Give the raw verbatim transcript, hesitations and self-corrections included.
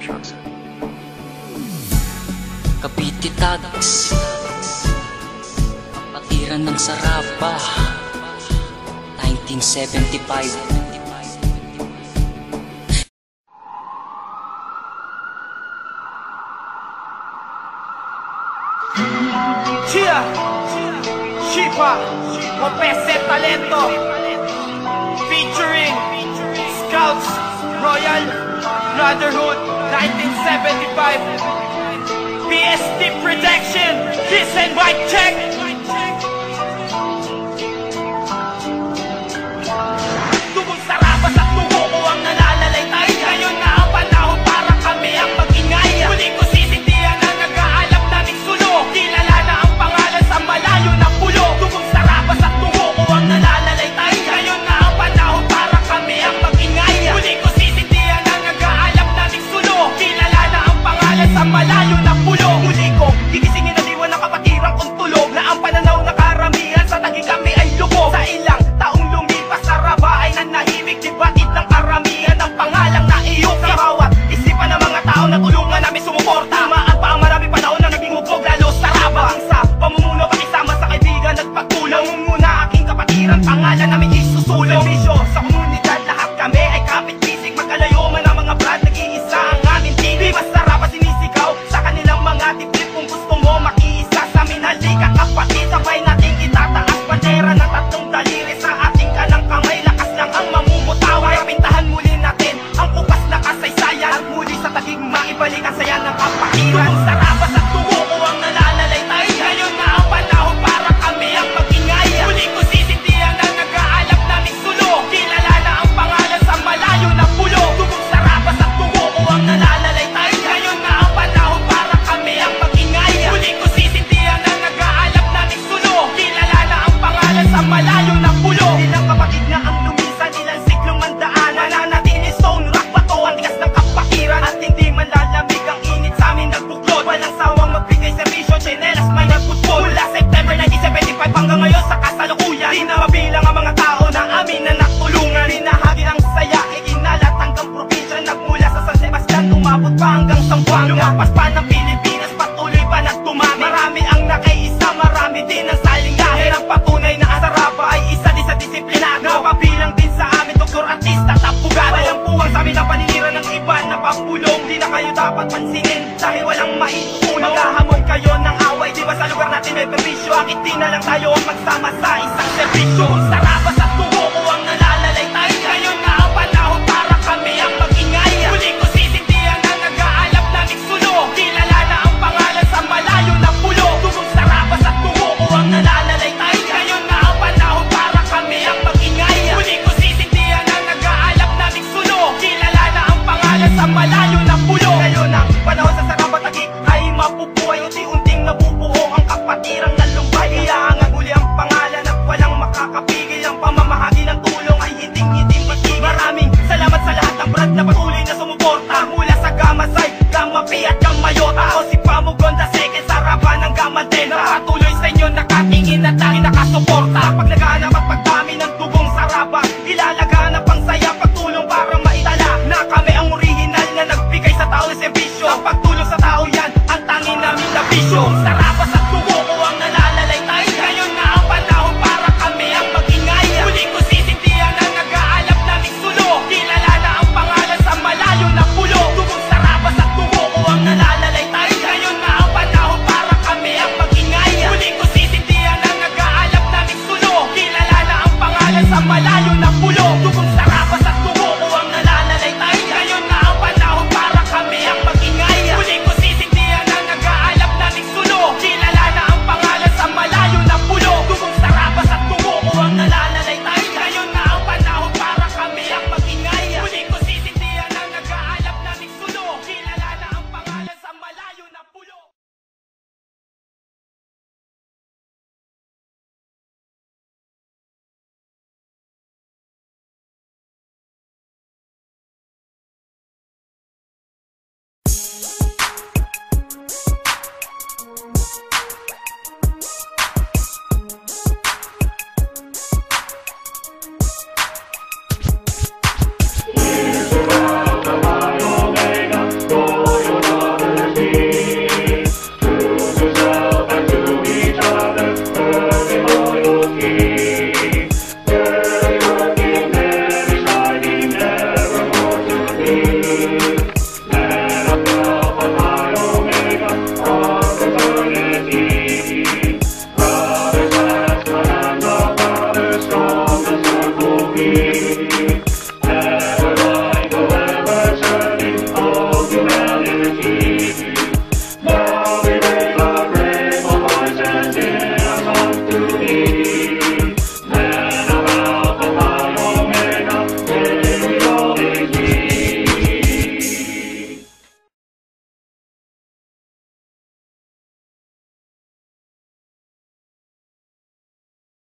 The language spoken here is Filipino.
Productions. Cavite Tags, kapatiran ng Sarapa, nineteen seventy-five. Chia, Shipa, Mopese Talento, featuring Scouts, Royal Brotherhood, nineteen seventy-five, P S T Protection, Kiss and White Check. Tugong Sarabas at tugo ko ang nalalalay tayo. Ngayon na ang panahon para kami ang mag-ingay. Muli ko sisindihan na nag-aalap naming sulo. Kilala na ang pangalan sa malayo na pulo. Tugong Sarabas at tugo ko ang nalalalay tayo. Ngayon na ang panahon para kami ang mag-ingay. Muli ko sisindihan na nag-aalap naming sulo. Kilala na ang pangalan sa malayo na pulo. Muli ko gigisingin na diwan ng kapatirang kong tulog. Na ang pananaw na karamihan sa tagig kami ay lubog. Sa ilang taong lumipas Saraba ay nanahimik. Di batid ng karamihan ng pangalang na iyok. Sa bawat isipan ng mga tao na tulungan namin sumuporta. Tumaan pa ang marami panahon na naging hubog. Lalo Saraba ang sa pamumuno pakisama sa kaibigan at pagtulong. Nangunguna aking kapatiran, pangalan namin isusulong. Servisyo sa komunidad, lahat kami ay kapit-bisig. Magkalayo man ang mga brad, nag-iisa ang aming team. Di ba Saraba sinisigaw sa kanilang mga dibdib. Kung gusto mo makiisa sa amin, halika kapatid. Sabay nating itataas bandera ng tatlong daliri sa ating kanang kamay. Lakas lang ang mamumutawa. Kaya pintahan muli natin ang upas na kasaysayan. At muli sa tagig maibalik ang saya ng kapatiran. Tugong Sarabas at tugo ko ang nalalalay tayo. Ngayon na ang panahon para kami ang mag-ingay. Muli ko sisindihan na nag-aalap naming sulo. Kilala na ang pangalan sa malayo na pulo. Tugong Sarabas at tugo ko ang nalalalay tayo. Ngayon na ang panahon para kami ang mag-ingay. Muli ko sisindihan na nag-aalap naming sulo. Kilala na ang pangalan sa malayo na pulo. Ilang kapatid na ang lumisan, ilang siklong mandaan. Mananatili stone rock, bato ang tigas ng kapatiran. At hindi man lalamig ang init sa amin nagbuklod. Walang sawang magbigay serbisyo, tsinelas may nagputpol. Mula September nineteen seventy-five hanggang ngayon sa kasalukuyan. Di na mabilang ang mga tao na amin na natulungan. Rinahagi ang saya, ikinalat hanggang probinsya. Nagmula sa San Sebastian, umabot pa hanggang Zamboanga. Lumapas pa ng Pilipinas, patuloy pa nagtumami. Marami ang nakaisa, marami din ang saling lahi. Ang patunay na ang Saraba ay isa din sa disiplinado. Napabilang din sa amin, doktor, artista, tapugado. Walang puwang sa amin ang paninira ng iba na papulong. Di na kayo dapat pansinin dahil walang maiuno. Maghahamon kayo ng away, di ba sa lugar natin may permisyo? Akit di na lang tayo ang magsama sa isang serbisyo. Kung Sarabas at tugo ko ang nalalalay tayo. Ngayon na ang panahon para kami ang mag-ingay. Muli ko sisindihan na nag-aalap naming sulo. Kilala na ang pangalan sa malayo na pulo. Tugong Sarabas at tugo ko ang nalalalay tayo. Ngayon na ang panahon para kami ang mag-ingay. Muli ko sisindihan na nag-aalap naming sulo. Kilala na ang pangalan sa malayo na pulo. Ngayon ang panahon sa Saraba tagig ay mapupuhay. Unti-unting nabubuo ang kapatirang nalo.